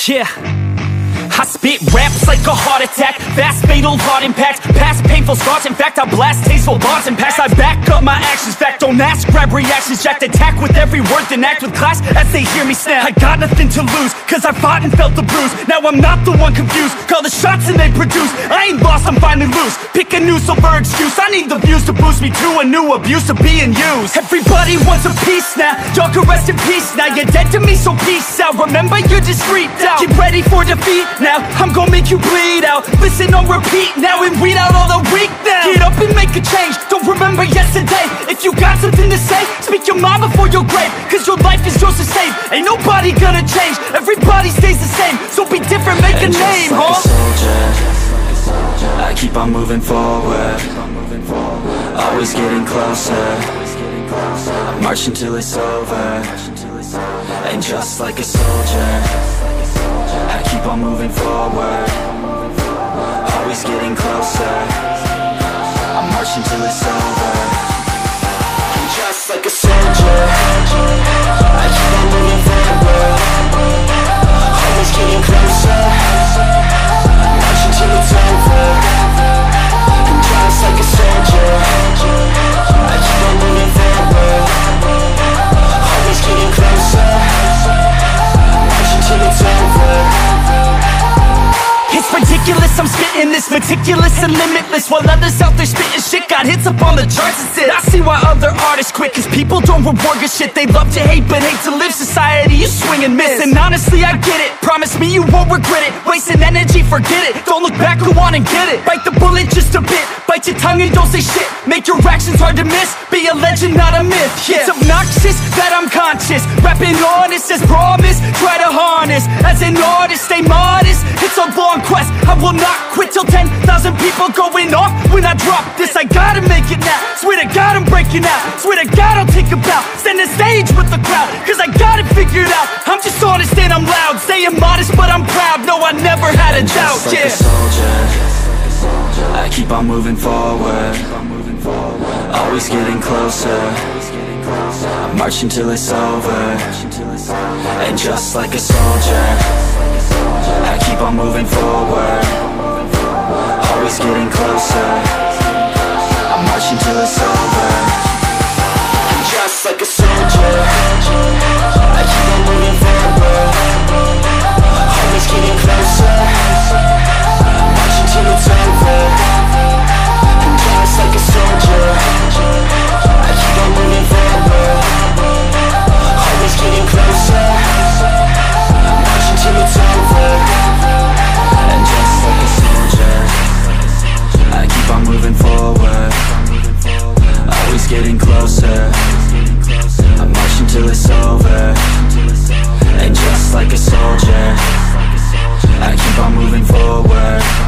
Yeah, I spit raps like a heart attack, fast fatal heart impacts, past painful scars. In fact, I blast tasteful bars and packs. I back up my actions, fact don't ask, grab reactions, jacked attack with every word, then act with class as they hear me snap. I got nothing to lose, cause I fought and felt the bruise. Now I'm not the one confused, call the shots and they produce. I ain't lost, I'm finally loose, pick a new silver excuse. I need the views to boost me to a new abuse of being used. Everybody wants a piece now, y'all can rest in peace now. You're dead to me, so peace out, remember you're just freaked out. Get ready for defeat now, I'm gonna make you bleed out. Listen on repeat now and weed out all the weak now. Get up and make a change, don't remember yesterday. If you got something to say, speak your mind before your grave, cause your life is yours to save. Ain't nobody gonna change, everybody stays the same. So be different, make a name, like a soldier, I keep on moving forward, always getting closer. I march until it's over. And just like a soldier, I keep on moving forward, always getting closer. I march until it's over. And just like a soldier, I keep on moving forward, always getting closer. I march until it's over. And just like a soldier, I keep on moving forward, always getting closer. I march until it's over. It's ridiculous, I'm spitting this meticulous and limitless, while others out there spitting shit got hits up on the charts and shit. I see why other artists quit, cause people don't reward good shit. They love to hate but hate to live. Society, you swing and miss. And honestly, I get it, promise me you won't regret it. Wasting energy, forget it, don't look back, go on and get it. Bite the bullet just a bit, bite your tongue and don't say shit. Make your actions hard to miss, be a legend, not a myth. Yeah. It's obnoxious that I'm conscious, rapping honest as promise. Try to harness, as an artist, stay modest. It's a long quest, I will not quit till 10,000 people going off when I drop this. I gotta make it now, swear to God I'm breaking out. Swear to God I'll take a bow, stand the stage with the crowd, cause I got it figured out. I'm just honest and I'm loud, saying modest but I'm proud. No, I never had a doubt, just like a soldier, I keep on moving forward, always getting closer. I march until it's over. And just like a soldier, I keep on moving forward, always getting closer. I march until it's over. And just like a soldier, I keep on moving forward, always getting closer. I march until it's over. And just like a soldier, I keep on moving forward, always getting closer. I march until it's over. And just like a soldier, I keep on moving forward, always getting closer. I march until it's over. And just like a soldier, I keep on moving forward,